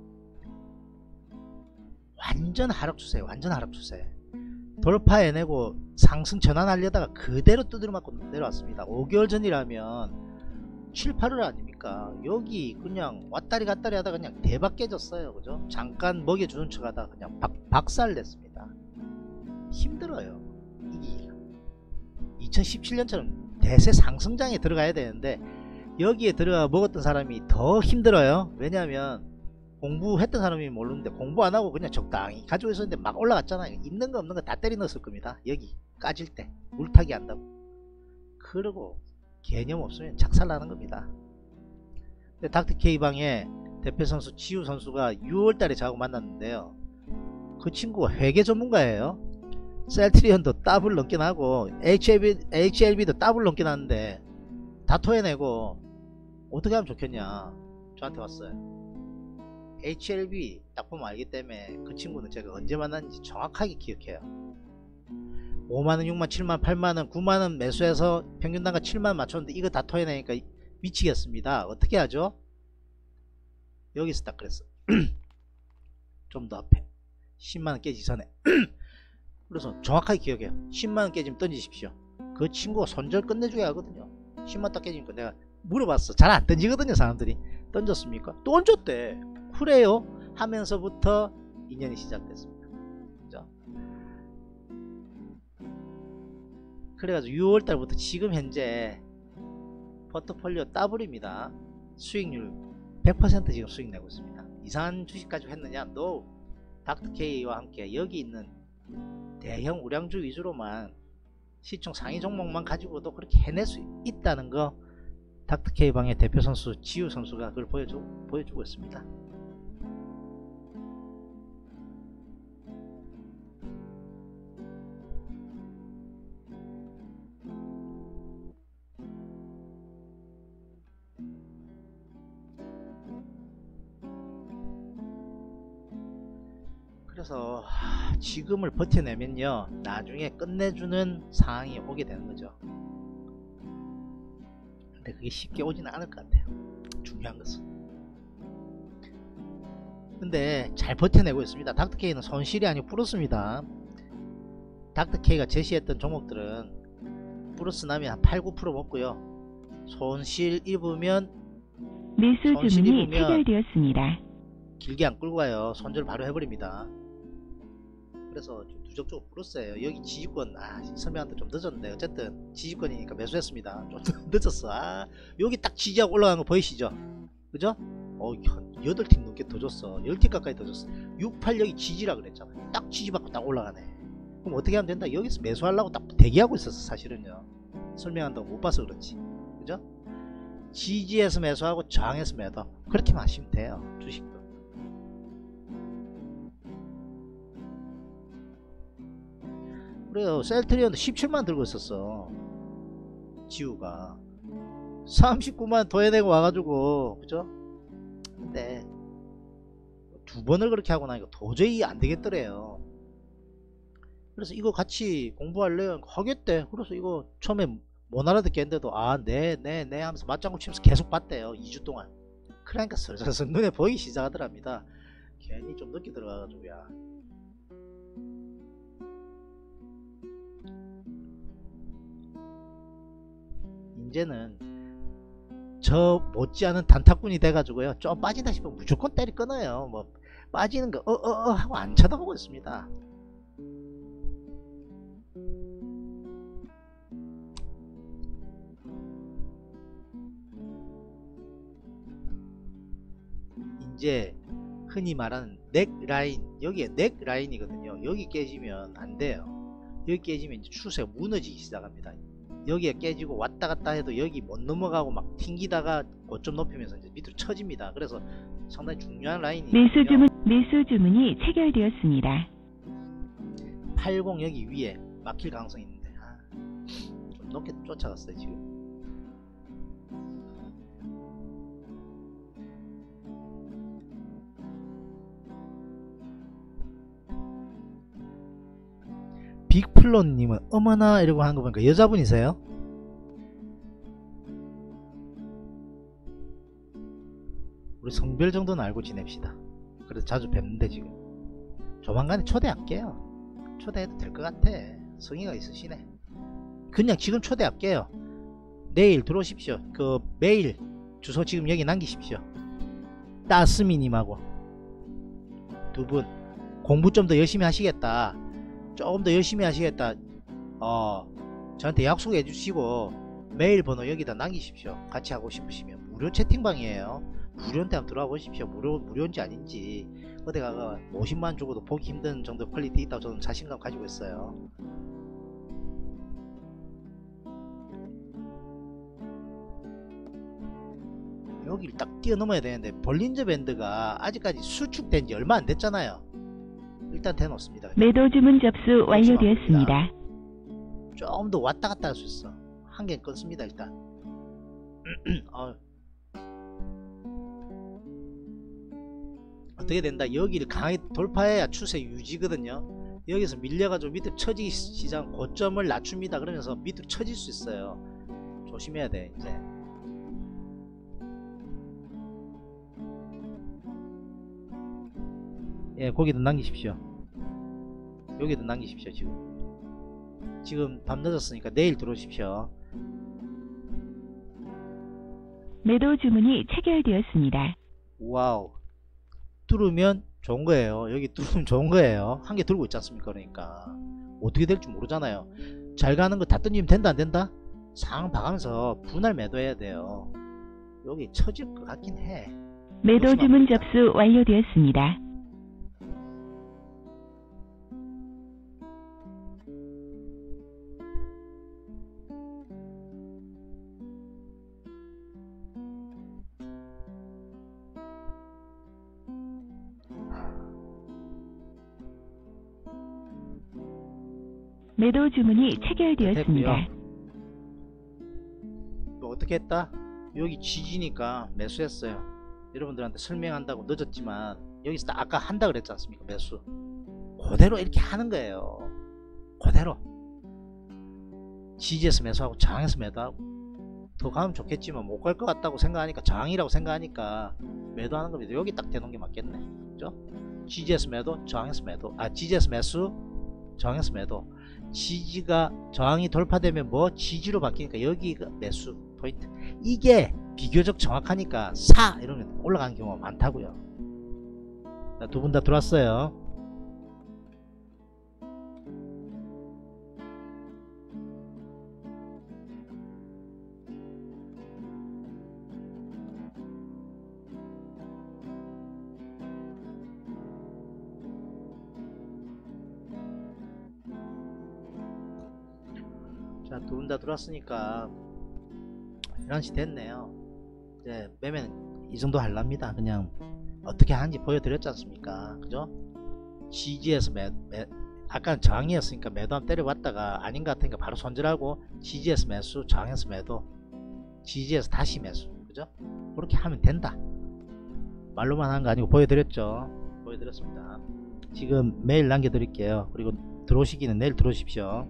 완전 하락 추세, 완전 하락 추세. 돌파해내고 상승 전환하려다가 그대로 두드려 맞고 내려왔습니다. 5개월 전이라면 7, 8월 아닙니까? 여기 그냥 왔다리 갔다리 하다가 그냥 대박 깨졌어요. 그죠? 잠깐 먹여주는 척 하다가 그냥 박살 냈습니다. 힘들어요. 이기기가. 2017년처럼 대세 상승장에 들어가야 되는데 여기에 들어가 먹었던 사람이 더 힘들어요. 왜냐하면 공부했던 사람이 모르는데 공부 안하고 그냥 적당히 가지고 있었는데 막 올라갔잖아요. 있는 거 없는 거 다 때려 넣었을 겁니다. 여기 까질 때 물타기 한다고. 그러고 개념 없으면 작살나는 겁니다. 근데 닥터케이방의 대표 선수 지우 선수가 6월달에 저하고 만났는데요. 그 친구가 회계 전문가예요. 셀트리온도 더블 넘게 나고 HLB도 더블 넘게 나는데 다 토해내고 어떻게 하면 좋겠냐 저한테 왔어요. HLB 딱 보면 알기 때문에 그 친구는 제가 언제 만났는지 정확하게 기억해요. 5만원, 6만, 7만, 8만원, 9만원 매수해서 평균 단가 7만원 맞췄는데 이거 다 토해내니까 미치겠습니다. 어떻게 하죠? 여기서 딱 그랬어. 좀 더 앞에 10만원 깨지기 전에. 그래서 정확하게 기억해요. 10만원 깨지면 던지십시오. 그 친구가 손절 끝내줘야 하거든요. 10만원 딱 깨지니까 내가 물어봤어. 잘 안 던지거든요 사람들이. 던졌습니까? 던졌대. 그래요 하면서부터 인연이 시작됐습니다. 그죠? 그래가지고 6월달부터 지금 현재 포트폴리오 더블입니다. 수익률 100% 지금 수익 내고 있습니다. 이상한 주식 가지고 했느냐? No. 닥터케이와 함께 여기 있는 대형 우량주 위주로만 시총 상위 종목만 가지고도 그렇게 해낼 수 있다는 거 닥터케이방의 대표 선수 지우 선수가 그걸 보여주고 있습니다. 그래서 지금을 버텨내면요 나중에 끝내주는 상황이 오게 되는 거죠. 근데 그게 쉽게 오지는 않을 것 같아요. 중요한 것은. 근데 잘 버텨내고 있습니다. 닥터케이는 손실이 아니고 플러스입니다. 닥터케이가 제시했던 종목들은 플러스 나면 한 8, 9% 먹고요. 손실 입으면 매수 주문이 체결되었습니다. 길게 안 끌고 가요. 손절 바로 해버립니다. 그래서 좀 누적적으로 플러스예요. 여기 지지권 설명한테 좀 늦었는데 어쨌든 지지권이니까 매수했습니다. 좀 늦었어. 여기 딱 지지하고 올라가는 거 보이시죠? 그죠? 8팀 넘게 더 줬어. 10팀 가까이 더 줬어. 6, 8 여기 지지라 그랬잖아. 딱 지지받고 딱 올라가네. 그럼 어떻게 하면 된다? 여기서 매수하려고 딱 대기하고 있었어 사실은요. 설명한다고 못 봐서 그렇지. 그죠? 지지에서 매수하고 저항에서 매도. 그렇게만 하시면 돼요. 주식도. 그래요. 셀트리온도 17만 들고 있었어. 지우가 39만 더해내고 와가지고 그죠? 근데 두 번을 그렇게 하고 나니까 도저히 안 되겠더래요. 그래서 이거 같이 공부할래요? 하겠대. 그래서 이거 처음에 못 알아듣겠는데도 네 하면서 맞장구 치면서 계속 봤대요. 2주 동안. 그러니까 슬슬 눈에 보이기 시작하더랍니다. 괜히 좀 늦게 들어가가지고 이제는 저 못지않은 단타꾼이 돼가지고요 좀 빠진다 싶으면 무조건 때리 끊어요. 뭐 빠지는 거 하고 안 쳐다보고 있습니다. 이제 흔히 말하는 넥라인, 여기에 넥라인이거든요. 여기 깨지면 안 돼요. 여기 깨지면 이제 추세가 무너지기 시작합니다. 여기에 깨지고 왔다 갔다 해도 여기 못 넘어가고 막 튕기다가 고점 높이면서 이제 밑으로 쳐집니다. 그래서 상당히 중요한 라인이 매수 주문이 체결되었습니다. 80 여기 위에 막힐 가능성이 있는데 좀 높게 쫓아갔어요 지금. 빅플로님은 어머나 이러고 하는 거 보니까 여자분이세요? 우리 성별 정도는 알고 지냅시다. 그래서 자주 뵙는데 지금 조만간에 초대할게요. 초대해도 될 것 같아. 성의가 있으시네. 그냥 지금 초대할게요. 내일 들어오십시오. 그 메일 주소 지금 여기 남기십시오. 따스미님하고 두 분 공부 좀 더 열심히 하시겠다, 조금 더 열심히 하시겠다, 저한테 약속해 주시고 메일 번호 여기다 남기십시오. 같이 하고 싶으시면. 무료 채팅방이에요. 무료인데 한번 들어와 보십시오. 무료인지 아닌지. 어디 가가 50만 주고도 보기 힘든 정도 퀄리티 있다고 저는 자신감 가지고 있어요. 여기를 딱 뛰어넘어야 되는데 볼린저 밴드가 아직까지 수축된 지 얼마 안 됐잖아요. 일단 대놓습니다. 매도 주문 접수 완료되었습니다. 조금 더 왔다 갔다 할 수 있어. 한 개 끊습니다 일단. 어떻게 된다. 여기를 강하게 돌파해야 추세 유지거든요. 여기서 밀려가지고 밑으로 처지기 시장 고점을 낮춥니다. 그러면서 밑으로 처질 수 있어요. 조심해야 돼 이제. 예, 거기도 남기십시오. 여기도 남기십시오. 지금 밤 늦었으니까 내일 들어오십시오. 매도 주문이 체결되었습니다. 와우, 뚫으면 좋은 거예요. 여기 뚫으면 좋은 거예요. 한 개 들고 있지 않습니까? 그러니까 어떻게 될지 모르잖아요. 잘 가는 거 다 던지면 된다 안 된다? 상황 봐가면서 분할 매도해야 돼요. 여기 처질 것 같긴 해. 매도 주문 접수 완료되었습니다. 매도 주문이 체결되었습니다. 뭐 어떻게 했다? 여기 지지니까 매수했어요. 여러분들한테 설명한다고 늦었지만 여기서 아까 한다 그랬지 않습니까? 매수 그대로 이렇게 하는 거예요. 그대로 지지에서 매수하고 저항에서 매도하고. 더 가면 좋겠지만 못 갈 것 같다고 생각하니까, 저항이라고 생각하니까 매도하는 겁니다. 여기 딱 대놓은 게 맞겠네. 그죠? 지지에서 매도, 저항에서 매도. 지지에서 매수, 저항에서 매도. 지지가 저항이 돌파되면 뭐 지지로 바뀌니까 여기가 매수 포인트. 이게 비교적 정확하니까 사 이러면 올라가는 경우가 많다고요. 두 분 다 들어왔어요. 자, 두 분 다 들어왔으니까 11시 됐네요. 이제 매매는 이 정도 할랍니다. 그냥 어떻게 하는지 보여드렸지 않습니까? 그죠? 지지에서 아까는 저항이었으니까 매도 한번 때려봤다가 아닌 것 같으니까 바로 손절하고, 지지에서 매수, 저항에서 매도, 지지에서 다시 매수. 그죠? 그렇게 하면 된다. 말로만 하는 거 아니고 보여드렸죠. 보여드렸습니다. 지금 메일 남겨드릴게요. 그리고 들어오시기는 내일 들어오십시오.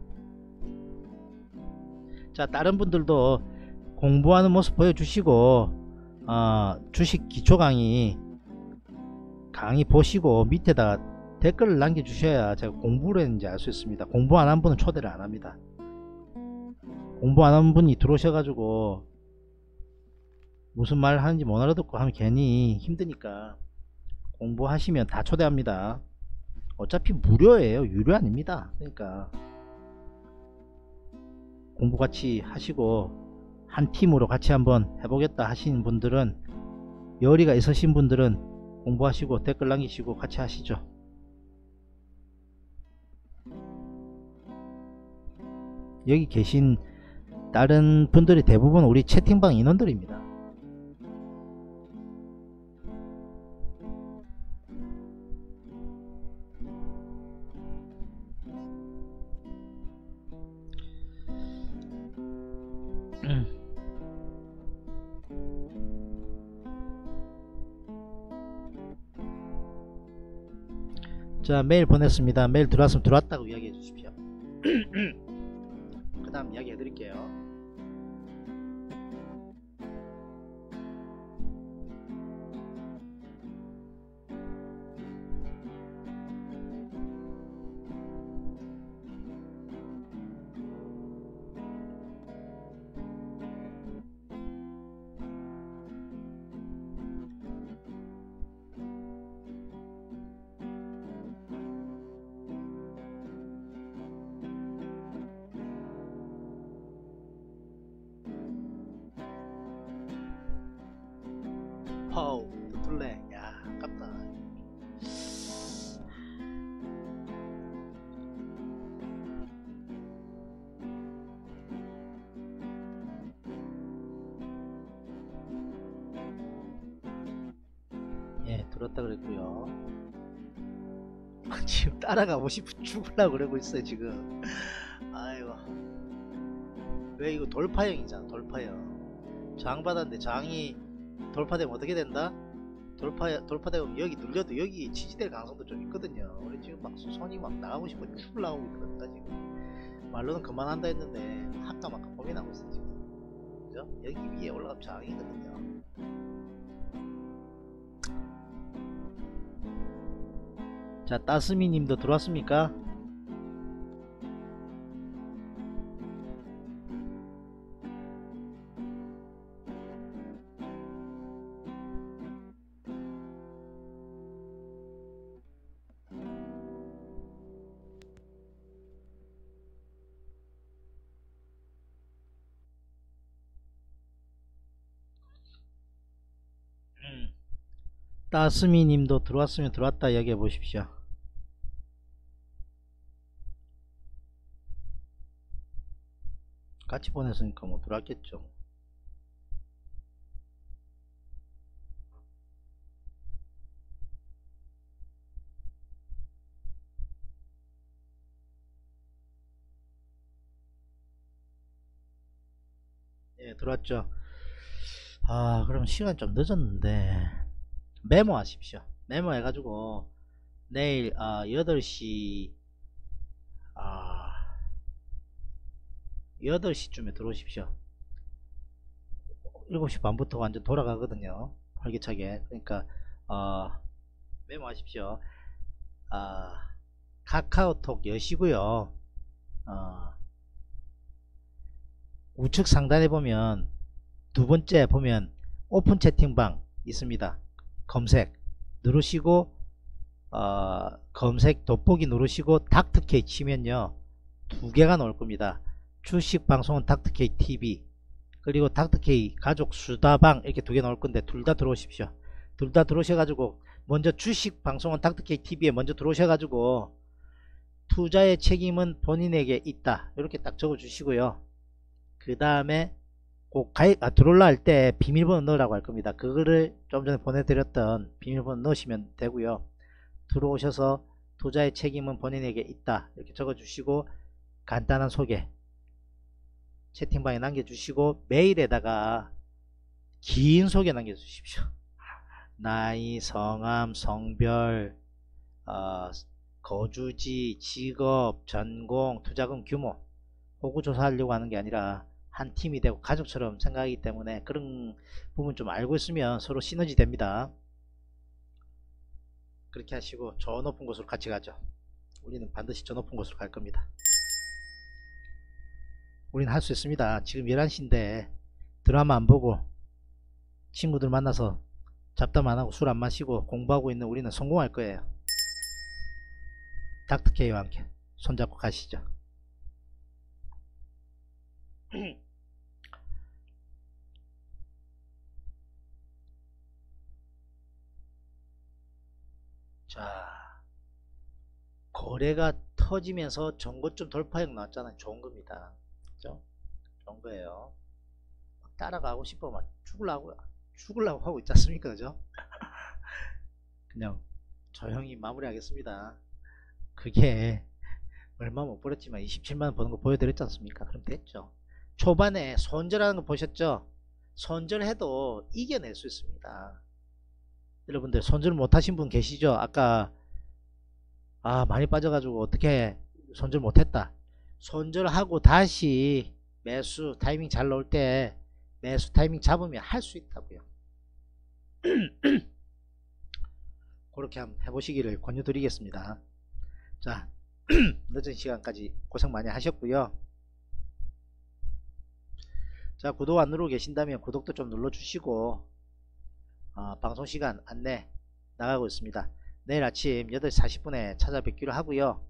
자, 다른 분들도 공부하는 모습 보여주시고, 주식 기초 강의 보시고 밑에다가 댓글을 남겨주셔야 제가 공부를 했는지 알 수 있습니다. 공부 안 한 분은 초대를 안 합니다. 공부 안 한 분이 들어오셔가지고 무슨 말 하는지 못 알아듣고 하면 괜히 힘드니까 공부하시면 다 초대합니다. 어차피 무료예요. 유료 아닙니다. 그러니까 공부 같이 하시고 한 팀으로 같이 한번 해보겠다 하시는 분들은, 열의가 있으신 분들은 공부하시고 댓글 남기시고 같이 하시죠. 여기 계신 다른 분들이 대부분 우리 채팅방 인원들입니다. 자, 메일 보냈습니다. 메일 들어왔으면 들어왔다고 이야기해 주십시오. 그 다음 이야기 해드릴게요. 파우 둘레, 야 아깝다. 예, 들었다 그랬고요. 지금 따라가고 싶어 죽으려고 그러고 있어요 지금. 아이고, 왜 이거 돌파형이잖아. 돌파형. 장 받았는데 장이 돌파되면 어떻게 된다? 돌파되면 여기 눌려도 여기 지지될 가능성도 좀 있거든요. 우리 지금 막 손이 막 나가고 싶어 죽으려고 있거든요 지금. 말로는 그만한다 했는데 아까 막 범이 나고 있어 지금. 그죠? 여기 위에 올라가면 장이거든요. 자, 따스미 님도 들어왔습니까? 따스미 님도 들어왔으면 들어왔다 이야기해 보십시오. 같이 보냈으니까 뭐 들어왔겠죠. 예, 들어왔죠. 아, 그럼 시간 좀 늦었는데 메모하십시오. 메모해가지고 내일 8시 8시쯤에 들어오십시오. 7시 반부터 완전 돌아가거든요. 활기차게. 그러니까 메모하십시오. 카카오톡 여시고요. 우측 상단에 보면 두 번째 보면 오픈 채팅방 있습니다. 검색 누르시고 검색 돋보기 누르시고 닥터케이 치면요 두 개가 나올 겁니다. 주식 방송은 닥터케이 TV 그리고 닥터케이 가족 수다방 이렇게 두 개 나올 건데 둘 다 들어오십시오. 둘 다 들어오셔가지고 먼저 주식 방송은 닥터케이 TV에 먼저 들어오셔가지고 투자의 책임은 본인에게 있다 이렇게 딱 적어 주시고요. 그 다음에 꼭 들어올라 할 때 비밀번호 넣으라고 할 겁니다. 그거를 좀 전에 보내드렸던 비밀번호 넣으시면 되고요. 들어오셔서 투자의 책임은 본인에게 있다 이렇게 적어 주시고 간단한 소개 채팅방에 남겨주시고 메일에다가 긴 소개 남겨주십시오. 나이, 성함, 성별, 거주지, 직업, 전공, 투자금 규모 호구조사하려고 하는 게 아니라 한 팀이 되고 가족처럼 생각하기 때문에 그런 부분 좀 알고 있으면 서로 시너지 됩니다. 그렇게 하시고 저 높은 곳으로 같이 가죠. 우리는 반드시 저 높은 곳으로 갈 겁니다. 우리는 할 수 있습니다. 지금 11시인데 드라마 안 보고 친구들 만나서 잡담 안 하고 술 안 마시고 공부하고 있는 우리는 성공할 거예요. 닥터케이와 함께 손잡고 가시죠. 자, 거래가 터지면서 전고점 돌파형 나왔잖아요. 좋은 겁니다. 그죠? 좋은 거예요. 따라가고 싶어 막 죽으려고 하고 있지 않습니까? 그죠? 그냥 조용히 마무리 하겠습니다. 그게 얼마 못 벌었지만 27만원 버는 거 보여드렸지 않습니까? 그럼 됐죠. 초반에 손절하는 거 보셨죠? 손절해도 이겨낼 수 있습니다. 여러분들 손절 못하신 분 계시죠? 아까 많이 빠져가지고 어떻게 손절 못했다. 손절하고 다시 매수 타이밍 잘 나올 때 매수 타이밍 잡으면 할 수 있다고요. 그렇게 한번 해보시기를 권유드리겠습니다. 자, 늦은 시간까지 고생 많이 하셨고요. 자, 구독 안 누르고 계신다면 구독도 좀 눌러주시고 방송시간 안내 나가고 있습니다. 내일 아침 8시 40분에 찾아뵙기로 하고요.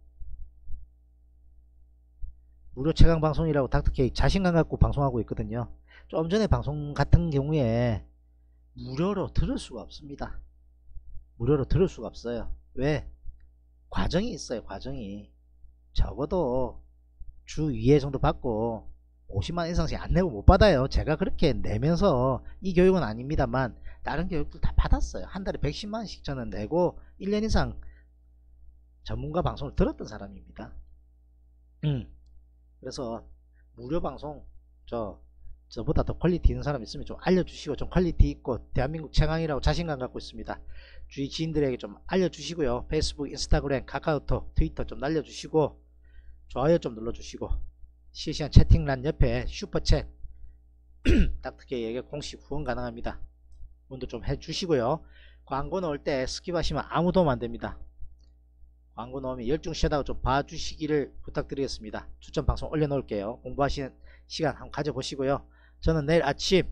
무료 최강방송이라고 닥터케이 자신감 갖고 방송하고 있거든요. 좀 전에 방송 같은 경우에 무료로 들을 수가 없습니다. 무료로 들을 수가 없어요. 왜? 과정이 있어요. 과정이 적어도 주 2회 정도 받고 50만 이상씩 안 내고 못 받아요. 제가 그렇게 내면서 이 교육은 아닙니다만 다른 교육들 다 받았어요. 한 달에 110만원씩 저는 내고 1년 이상 전문가 방송을 들었던 사람입니다. 그래서 무료 방송 저보다 더 퀄리티 있는 사람 있으면 좀 알려주시고, 좀 퀄리티 있고 대한민국 최강이라고 자신감 갖고 있습니다. 주위 지인들에게 좀 알려주시고요. 페이스북, 인스타그램, 카카오톡, 트위터 좀 날려주시고 좋아요 좀 눌러주시고 실시간 채팅란 옆에 슈퍼챗 닥터케이에게 공식 후원 가능합니다. 후원도 좀 해주시고요. 광고 넣을 때 스킵하시면 아무 도움 안됩니다. 광고 넣으면 열중시하다가 좀 봐주시기를 부탁드리겠습니다. 추천 방송 올려놓을게요. 공부하시는 시간 한번 가져보시고요. 저는 내일 아침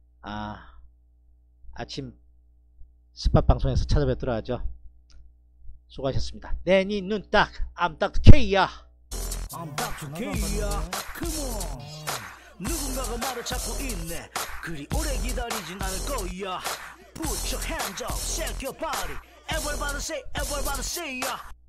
스팟 방송에서 찾아뵙도록 하죠. 수고하셨습니다. 내 니 눈 딱 I'm Dr. K야. I'm Dr. K야. Come on. 누군가가 말을 찾고 있네. 그리 오래 기다리진 않을 거야. Put your hands up, shake your body. Everybody say, everybody say, yeah.